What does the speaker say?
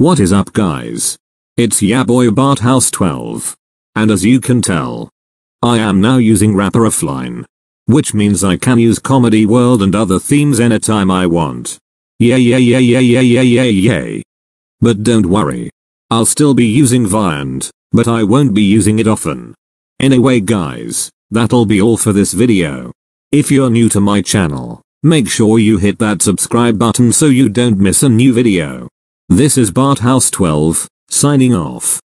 What is up guys? It's ya boy Barthouse12. And as you can tell, I am now using Rapper offline. Which means I can use Comedy World and other themes anytime I want. Yay yay yay yay yay yay yay yay. But don't worry. I'll still be using Viand, but I won't be using it often. Anyway guys, that'll be all for this video. If you're new to my channel, make sure you hit that subscribe button so you don't miss a new video. This is Barthouse12, signing off.